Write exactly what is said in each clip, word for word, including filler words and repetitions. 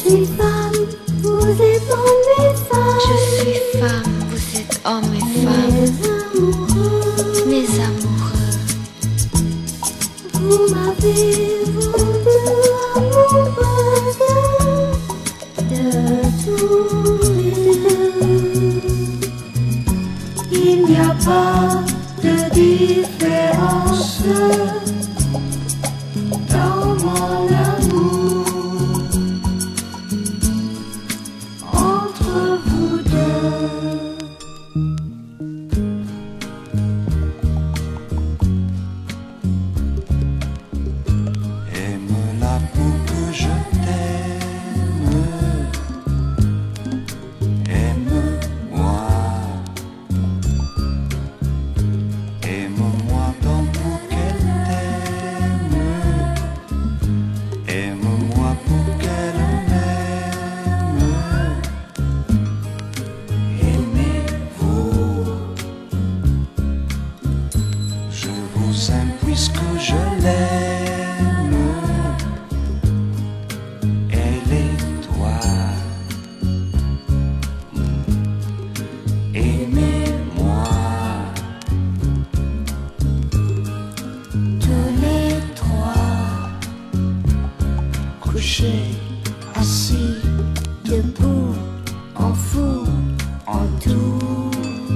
suis femme, vous êtes homme et femme. Je suis femme, vous êtes homme et femme. Mes amoureux, Mes amoureux, vous m'avez rendu amoureuse de tous les deux. Il n'y a pas de différence dans mon amour entre vous deux. Aime-la pour que je t'aime. Aime-moi. Aime-moi tant pour qu'elle t'aime. Aime-moi pour qu'elle m'aime. Aimez-vous. Je vous aime puisque je l'aime. Elle et toi. Aimez-moi. Tous les trois, Couché, assis, debout, en fou, en tout.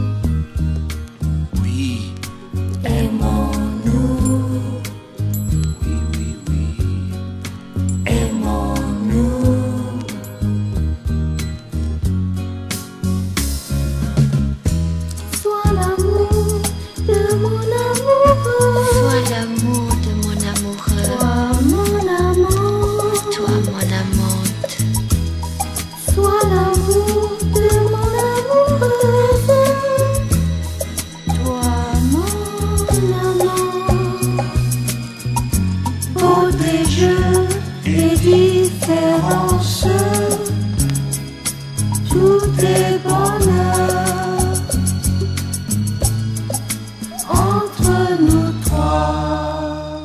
oui, Aimons-nous, oui, oui, oui. aimons-nous. Sois l'amour de mon amoureux. sois l'amour de mon amoureux. Toi mon amant. Toi mon amante. Sois l'amour de mon amoureuse. Toi mon amant. Beauté, jeu et différence, tout est bonheur entre nous trois.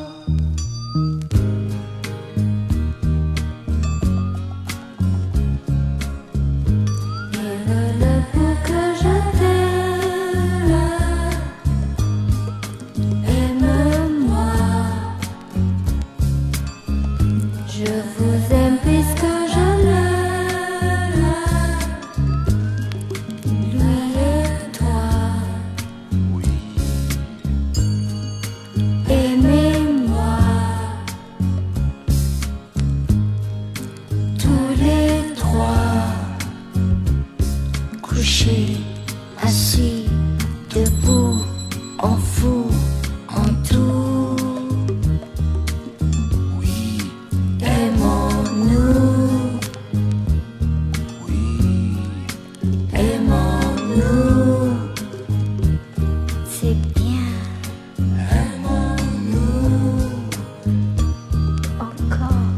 Aime-le pour que je t'aime. Aime-moi. Je vous aime puisque je l'aime. Lui et toi. Oui, Aimez-moi. Tous les trois. Couchés, assis, debout, en fou, en tout. oui, Aimons-nous, oui. aimons-nous. C'est bien. Aimons-nous. Encore.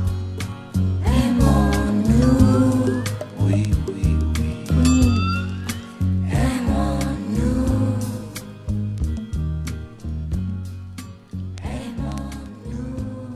Aimons-nous. Oui, oui, oui. Oui. Aimons-nous. Aimons-nous.